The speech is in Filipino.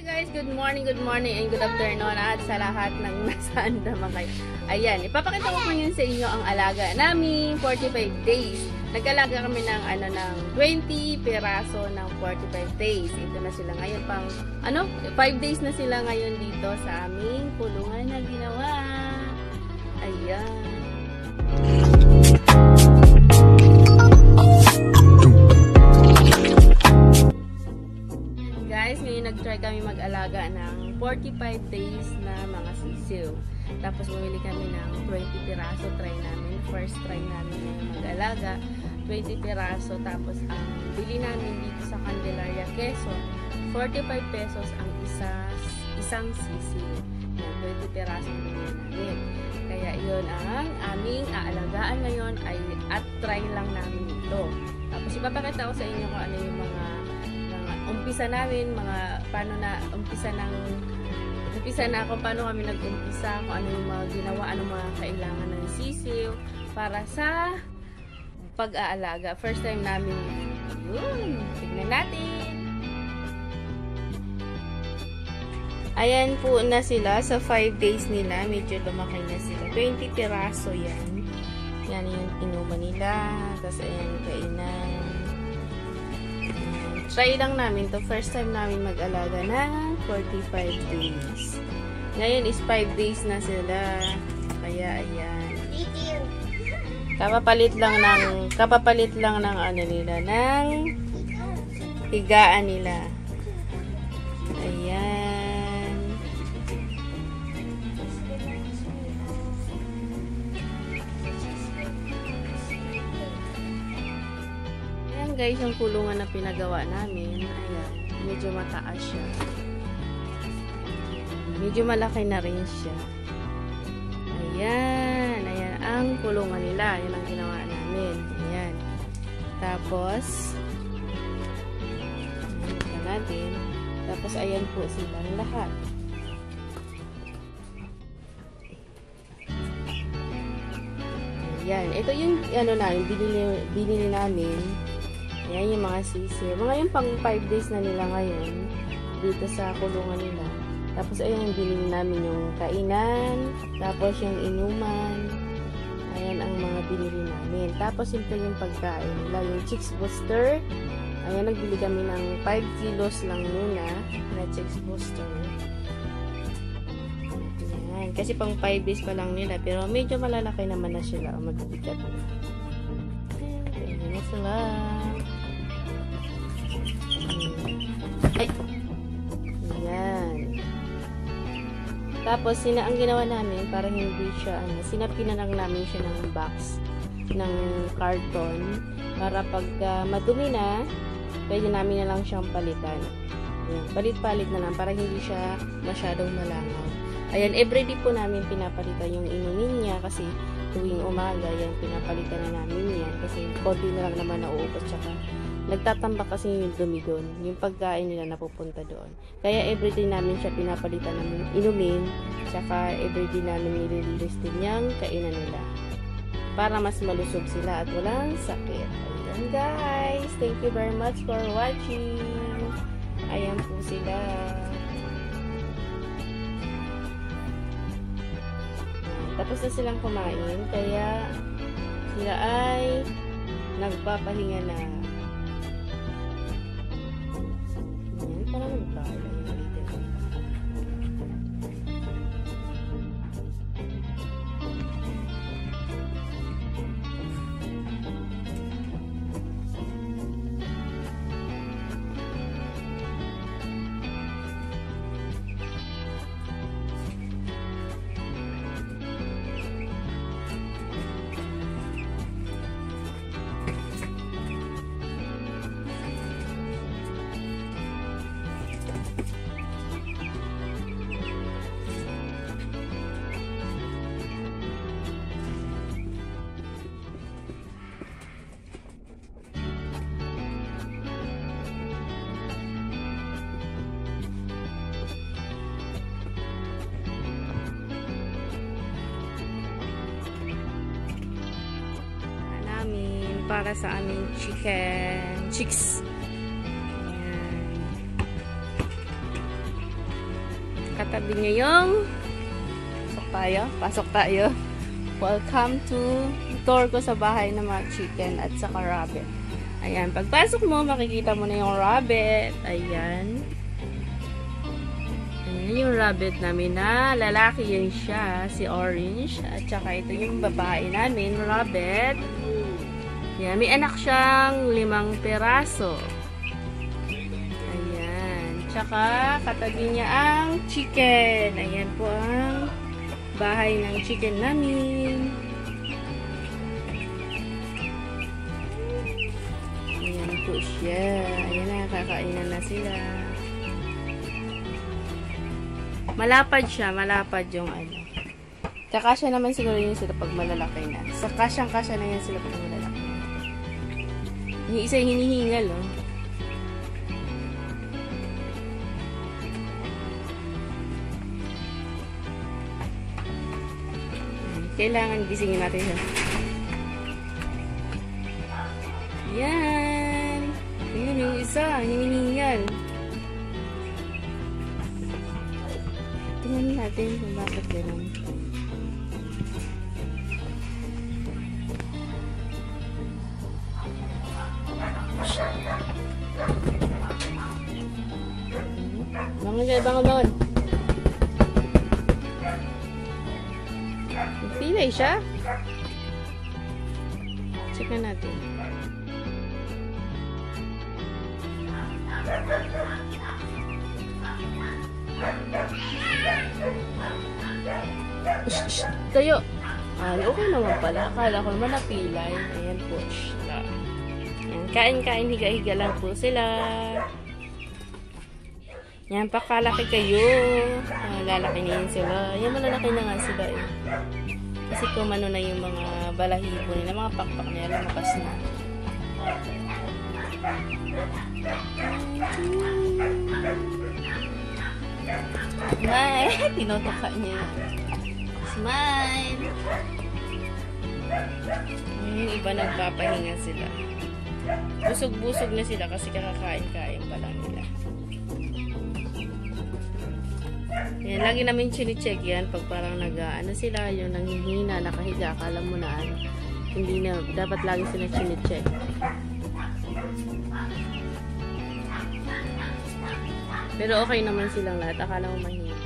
Guys, good morning and good afternoon at sa lahat ng nasaan naman kayo. Ayan, ipapakita ko ngayon sa inyo ang alaga namin 45 days. Nag-alaga kami ng 20 piraso ng 45 days. Ito na sila ngayon pang 5 days na sila ngayon dito sa aming kulungan na ginawa. Ayan. Guys, ngayon nag-try kami mag-alaga ng 45 days na mga sisiw. Tapos bumili kami ng 20 piraso. Try namin. First try namin ngayon mag-alaga. 20 piraso. Tapos ang bili namin dito sa Candelaria, Quezon, 45 pesos ang isang sisiw. 20 piraso bili namin. Kaya yun ang aming aalagaan ngayon at try lang namin ito. Tapos ipapakita ko sa inyo kung ano yung mga umpisa namin, umpisa na kung paano kami nag-umpisa, kung ano yung mga ginawa, ano mga kailangan ng sisiw para sa pag-aalaga. First time namin yun. Tignan natin. Ayan po na sila sa 5 days nila. Medyo lumaki na sila. 20 piraso yan. Yan yung inuman nila. Tapos ayan yung kainan. Try lang namin to. First time namin mag-alaga ng 45 days. Ngayon is 5 days na sila. Kaya ayan. Kapapalit lang ng ano nila, ng higaan nila. Ayan. Ayan guys, yung kulungan na pinagawa namin. Ayan. Medyo mataas siya. Medyo malaki na rin siya. Ayan. Ayan ang kulungan nila. Ayan ang ginawa namin. Ayan. Tapos, ayan natin. Tapos, ayan po silang lahat. Ayan. Ito yung binili namin. Ayan yung mga sisiw. Mga yung pang 5 days na nila ngayon dito sa kulungan nila. Tapos ayan yung binili namin yung kainan. Tapos yung inuman. Ayan ang mga binili namin. Tapos ito yung pagkain nila. Yung chicks booster. Ayan, nagbili kami ng 5 kilos lang muna na chicks booster. Ayan. Kasi pang 5 days pa lang nila. Pero medyo malalaki naman na sila. Magbibigat na. Ayan na sila. Ay! Ayan. Tapos, ang ginawa namin, para hindi siya, sinapin na lang namin siya ng box, ng carton, para pag madumi na, pwede namin na lang siyang palitan. Ayan. Palit-palit na lang, para hindi siya masyadong malangaw. Ayan, everyday po namin pinapalitan yung inumin niya, kasi tuwing umaga, yan, pinapalitan na namin yan, kasi konti na lang naman nauubos, tsaka nagtatambak kasi yung dumi doon, yung pagkain nila napupunta doon. Kaya everyday namin siya pinapalitan ng inumin, tsaka everyday namin nililinis din yung kainan nila. Para mas malusog sila at walang sakit. Ayan guys, thank you very much for watching. Ayan po sila. Tapos na silang kumain, kaya sila ay nagpapahinga na. Parang nagkakaila yung dito. Para sa aming chicks. Ayan. katabi niya yung pasok tayo. Welcome to tour ko sa bahay ng mga chicken at saka rabbit. Ayan, pagpasok mo, makikita mo na yung rabbit. Ayan. Ayan yung rabbit namin na lalaki yan siya, si Orange. At saka ito yung babae namin, rabbit. Ayan, may anak siyang 5 piraso. Ayan. Tsaka katabi niya ang chicken. Ayan po ang bahay ng chicken namin. Ayan po siya. Ayan na, kakainan na sila. Malapad siya, malapad yung ano. Kakasya naman siguro yun sila pag malalaki na. Sa kasyang-kasya na yan sila pag malalaki na. Yung isa hinihingal, oh. Kailangan gisingin natin siya. Yan. Yun yung isa. Hinihingal. Tingnan natin kung bakit gano'n. Bangon. Pilay siya. Check na natin. Shh, tayo. Ay, okay naman pala. Akala ko naman napilay. Ayan po. Ayan, kain-kain, higa-higa lang po sila. Yan, pakalaki kayo. Lalaki niyan sila. Yan, malalaki na nga sila eh. Kasi kumano na yung mga balahibo nila, mga pakpak nila, lumakas na. Smile! Tinotoka niya. Smile! Yung iba nagpapahinga sila. Busog-busog na sila kasi kakakain-kain pa lang nila. Yan, lagi namin chine-check yan pag parang ano sila, yung nanghihina, nakahiga, akala mo na ano. Hindi na, dapat lagi sila chine-check. Pero okay naman silang lahat, akala mo mahina.